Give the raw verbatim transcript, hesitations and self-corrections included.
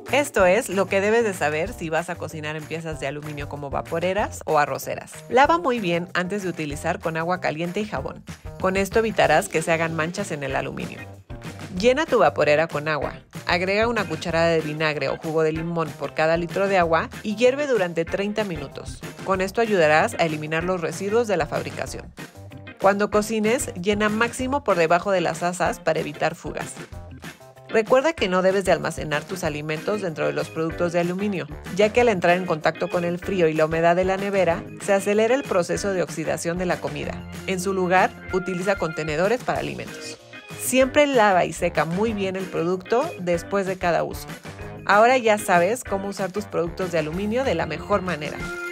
Esto es lo que debes de saber si vas a cocinar en piezas de aluminio como vaporeras o arroceras. Lava muy bien antes de utilizar con agua caliente y jabón. Con esto evitarás que se hagan manchas en el aluminio. Llena tu vaporera con agua. Agrega una cucharada de vinagre o jugo de limón por cada litro de agua y hierve durante treinta minutos. Con esto ayudarás a eliminar los residuos de la fabricación. Cuando cocines, llena máximo por debajo de las asas para evitar fugas. Recuerda que no debes de almacenar tus alimentos dentro de los productos de aluminio, ya que al entrar en contacto con el frío y la humedad de la nevera, se acelera el proceso de oxidación de la comida. En su lugar, utiliza contenedores para alimentos. Siempre lava y seca muy bien el producto después de cada uso. Ahora ya sabes cómo usar tus productos de aluminio de la mejor manera.